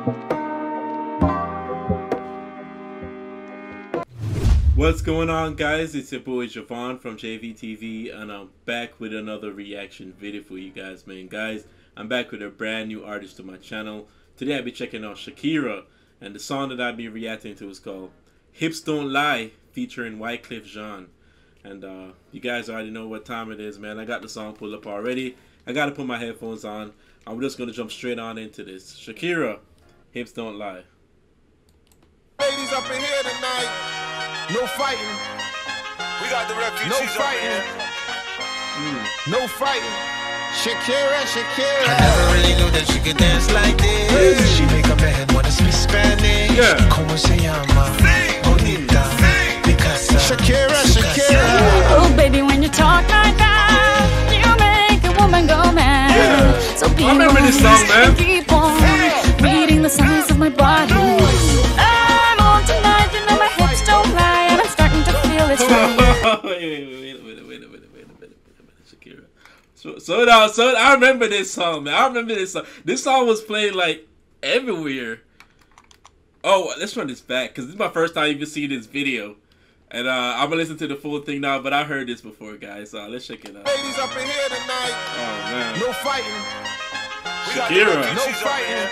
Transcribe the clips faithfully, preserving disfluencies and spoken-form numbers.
What's going on, guys? It's your boy Javon from J V T V, and I'm back with another reaction video for you guys, man. Guys, I'm back with a brand new artist to my channel. Today I'll be checking out Shakira, and the song that I'll be reacting to is called Hips Don't Lie, featuring Wyclef Jean. And uh, you guys already know what time it is, man. I got the song pulled up already. I got to put my headphones on. I'm just going to jump straight on into this. Shakira, Hips Don't Lie. Ladies up in here tonight, no fighting. We got the refugees. No fighting. Mm. No fighting. Shakira, Shakira. I never really knew that she could dance like this. Hey. She make a man wanna speak Spanish. Yeah. Como se llama? Bonita. Picasa. Shakira, Shakira. Oh, baby, when you talk like that, you make a woman go mad. Yeah. So be I remember this song, man. Keep on reading the signs of my body. wait, wait, wait, wait, wait, wait, wait, wait, wait, wait, wait, Shakira. So, so now, so I remember this song, man. I remember this song. This song was played like everywhere. Oh, let's run this back because this is my first time even seeing this video, and uh, I'm gonna listen to the full thing now. But I heard this before, guys. So let's check it out. Ladies up in here tonight. Oh man. No fighting. Shakira. No fighting.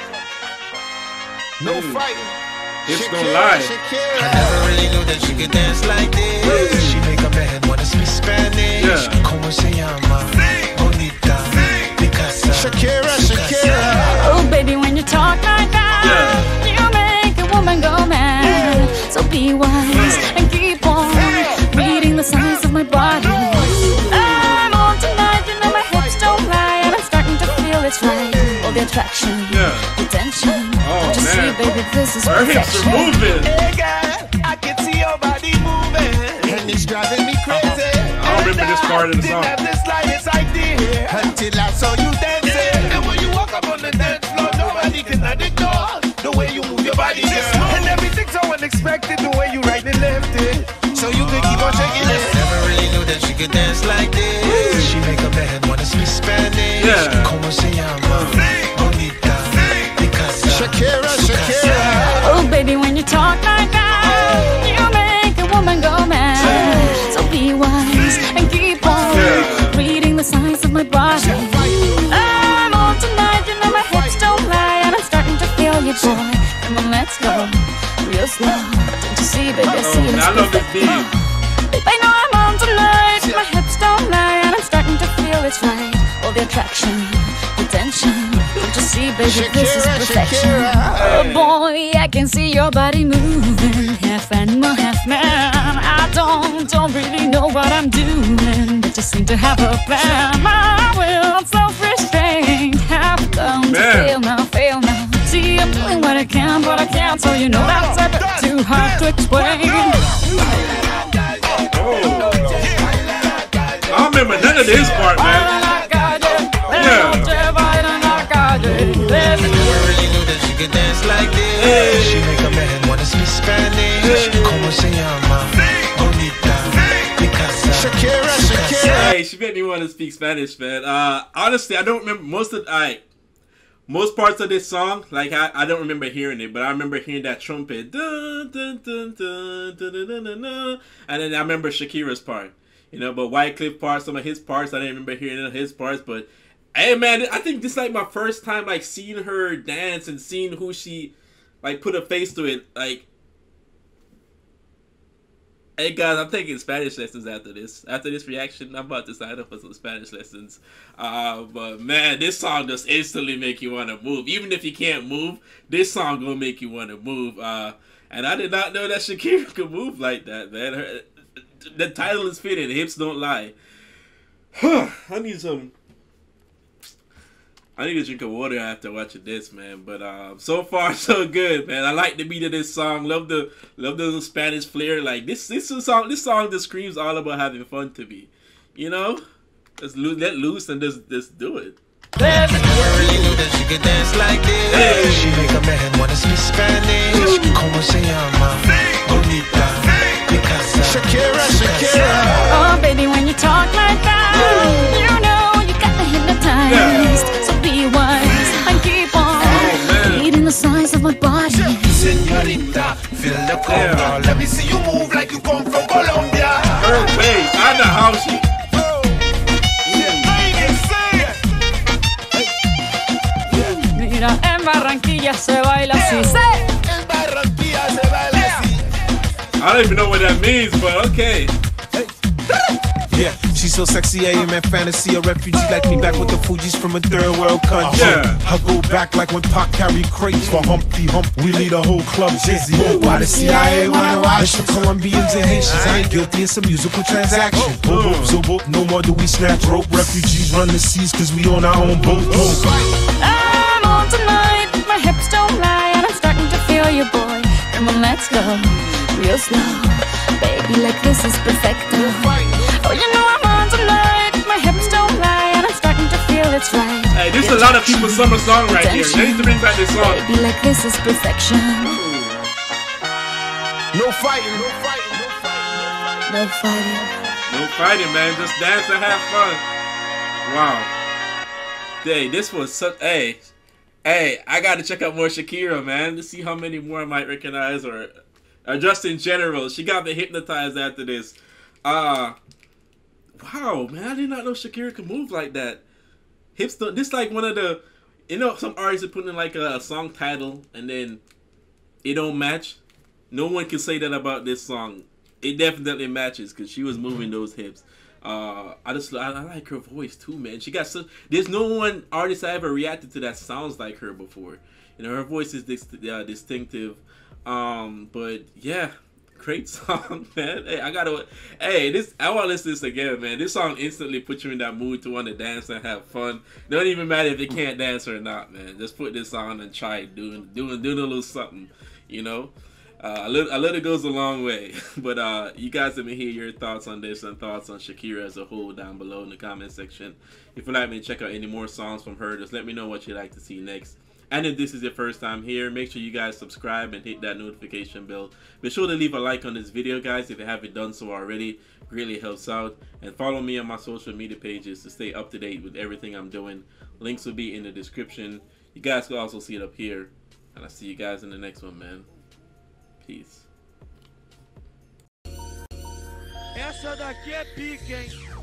No mm. fighting. Hips Don't Lie. Shakira. I never really knew that she could dance like this. Hey. She make a man wanna speak Spanish. Yeah. Como se llama? Bonita. Picasa. Shakira, Shakira. Oh, baby, when you talk like that, yeah, you make a woman go mad. Yeah. So be wise and keep on reading the signs of my body. I'm on tonight, you know my hips don't lie, and I'm starting to feel it's right. All the attraction, yeah, the tension. Oh, just man. see, baby, this is her hips are moving. Hey, girl, I can see your body moving, and it's driving me crazy. I don't remember this part of the song. Didn't have the slightest idea until I saw you dancing. And when you walk up on the dance floor, nobody can ignore the way you move your body, girl. And everything's so unexpected, the way you right and left it, so you could keep on shaking it. I never really knew that she could dance like this. She make a man wanna speak Spanish. Yeah. Como se llama? Bonita. Picasa. Shakira, Shakira. Oh, baby, when you talk like that, you make a woman go mad. So be wise and keep on yeah. reading the signs of my body. I'm on tonight, you know my hips don't lie, and I'm starting to feel you, boy. Come on, let's go real slow. Don't you see, baby, I see Oh, it's I love this beat. Babe, I know I'm on tonight, my hips don't lie, and I'm starting to feel it's right. All the attraction, the tension. Don't you see, baby, this is perfection. Oh boy, I can see your body moving, half animal, half man. I don't, don't really know what I'm doing, but just seem to have a plan. My will, self-restraint, have come to fail now, fail now. See, I'm doing what I can, but I can't, so you know that's a bit too hard to explain. Oh. I remember none of this part, man. Yeah. Like this. Hey. She make a man wanna speak Spanish. Hey. Como se llama? Bonita. Picasa. Shakira, Shakira. Hey, she made me want to speak Spanish, man. Uh, honestly, I don't remember most of I, most parts of this song. Like I, I don't remember hearing it, but I remember hearing that trumpet, dun, dun, dun, dun, dun, dun, dun, dun, dun. And then I remember Shakira's part. You know, but Wyclef part, some of his parts, I didn't remember hearing his parts, but. Hey man, I think this is like my first time like seeing her dance and seeing who she like put a face to it. Like, hey guys, I'm taking Spanish lessons after this. After this reaction, I'm about to sign up for some Spanish lessons. Uh, but man, this song just instantly make you want to move. Even if you can't move, this song gonna make you want to move. Uh, and I did not know that Shakira could move like that, man. Her, the title is fitting. Hips Don't Lie. I need some. I need a drink of water after watching this, man. But um, so far so good, man. I like the beat of this song. Love the love the Spanish flair. Like this, this is song. This song just screams all about having fun to me. You know, just lo let loose and just just do it. I really knew that she could dance like this. Hey. She make a man wanna speak Spanish. Como se llama? Bonita. Picasa. Shakira, Shakira. Oh, baby, when you talk like that, you know you got me hypnotized. Yeah. So be wise and keep on oh, reading the size of my body. Señorita, feel the conga. Let me see you move like you come from Colombia. Her waist, I know how she. Mira, en Barranquilla se baila así. En Barranquilla se baila así. I don't even know what that means, but okay. Yeah, she's so sexy, I am in fantasy. A refugee like me back with the Fugees from a third world country. Yeah. I go back like when Pac carried crates for Humpty Hump. We lead a whole club dizzy. Why the C I A wanna watch the Colombians and Haitians? I ain't guilty, it's a musical transaction. Boop, boop, so boop, no more do we snatch rope. Refugees run the seas cause we on our own boat. I'm on tonight, my hips don't lie, and I'm starting to feel you, boy. Come on, let's go, real slow. Baby, like this is perfecto. Oh, you know I'm on tonight, my hips don't lie, and I'm starting to feel it's right. Hey, this is a lot of people's summer song right here. They need to bring back this song. Baby, like this is perfection. No fighting, no fighting, no fighting. No fighting. No fighting, man. Just dance and have fun. Wow. Hey, this was such. Hey, hey, I gotta check out more Shakira, man, to see how many more I might recognize, or, or just in general. She got me hypnotized after this. Uh wow, man, I did not know Shakira could move like that. Hips, don't, this like one of the, you know, some artists are putting in like a, a song title and then it don't match. No one can say that about this song. It definitely matches because she was moving those hips. Uh, I just I, I like her voice too, man. She got so there's no one artist I ever reacted to that sounds like her before. You know, her voice is dis uh, distinctive. Um, but yeah, great song, man. Hey, I gotta. Hey, this I want to listen to this again, man. This song instantly puts you in that mood to want to dance and have fun. Don't even matter if you can't dance or not, man. Just put this on and try it, doing doing doing a little something, you know. Uh, a, little, a little goes a long way. But uh, you guys let me hear your thoughts on this and thoughts on Shakira as a whole down below in the comment section. If you'd like me to check out any more songs from her, just let me know what you'd like to see next. And if this is your first time here, make sure you guys subscribe and hit that notification bell. Be sure to leave a like on this video, guys, if you haven't done so already. Really helps out. And follow me on my social media pages to stay up to date with everything I'm doing. Links will be in the description. You guys can also see it up here. And I'll see you guys in the next one, man. Peace. Essa daqui é pica, hein?